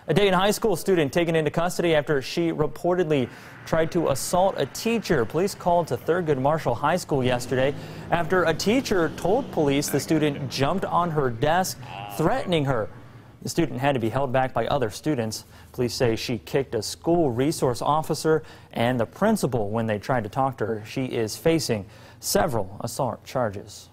A Dayton High School student taken into custody after she reportedly tried to assault a teacher. Police called to Thurgood Marshall High School yesterday after a teacher told police the student jumped on her desk, threatening her. The student had to be held back by other students. Police say she kicked a school resource officer and the principal when they tried to talk to her. She is facing several assault charges.